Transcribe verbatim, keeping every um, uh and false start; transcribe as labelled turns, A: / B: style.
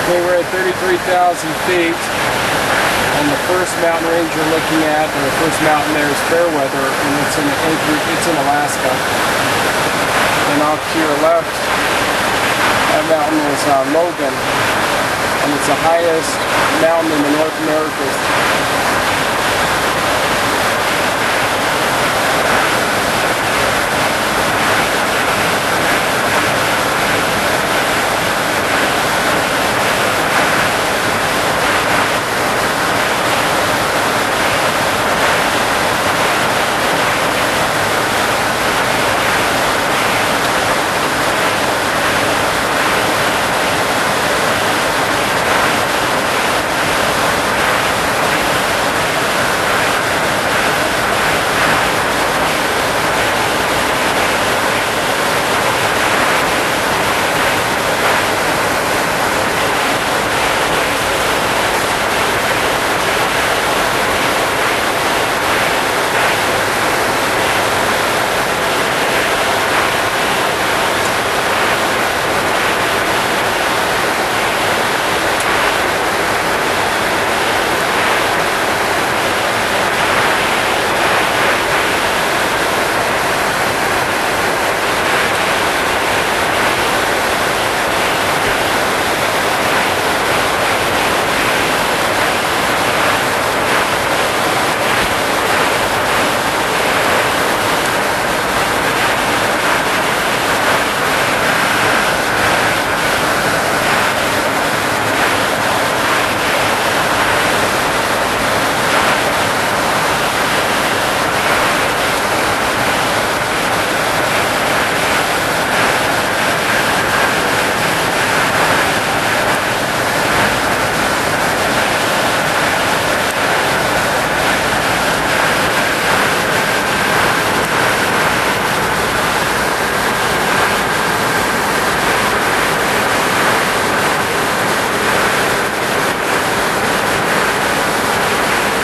A: Okay, we're at thirty-three thousand feet. And the first mountain range you're looking at, or the first mountain there is Fairweather, and it's in Anchorage, it's in Alaska. And off to your left, that mountain is uh, Logan, and it's the highest mountain in the North Americas.